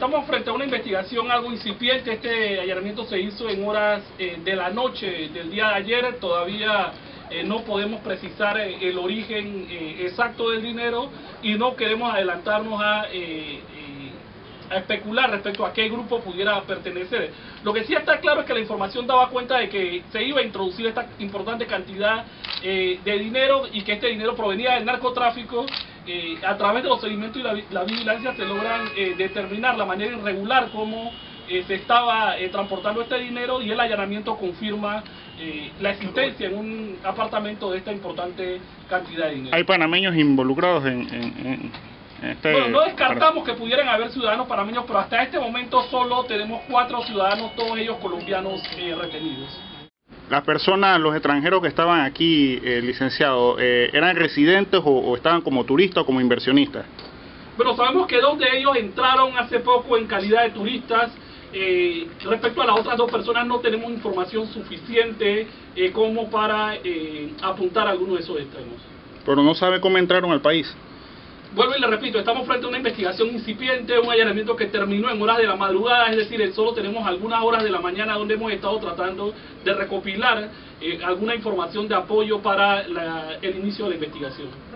estamos frente a una investigación algo incipiente. Este allanamiento se hizo en horas de la noche del día de ayer. Todavía no podemos precisar el origen exacto del dinero y no queremos adelantarnos a especular respecto a qué grupo pudiera pertenecer. Lo que sí está claro es que la información daba cuenta de que se iba a introducir esta importante cantidad de dinero y que este dinero provenía del narcotráfico. A través de los seguimientos y la vigilancia se logran determinar la manera irregular como se estaba transportando este dinero, y el allanamiento confirma la existencia en un apartamento de esta importante cantidad de dinero. ¿Hay panameños involucrados en este? Bueno, no descartamos que pudieran haber ciudadanos panameños, pero hasta este momento solo tenemos 4 ciudadanos, todos ellos colombianos, retenidos. Las personas, los extranjeros que estaban aquí, licenciado, ¿eran residentes o estaban como turistas o como inversionistas? Bueno, sabemos que 2 de ellos entraron hace poco en calidad de turistas. Respecto a las otras 2 personas no tenemos información suficiente como para apuntar a alguno de esos extremos. Pero no sabe cómo entraron al país. Vuelvo y le repito, estamos frente a una investigación incipiente, un allanamiento que terminó en horas de la madrugada, es decir, solo tenemos algunas horas de la mañana donde hemos estado tratando de recopilar alguna información de apoyo para el inicio de la investigación.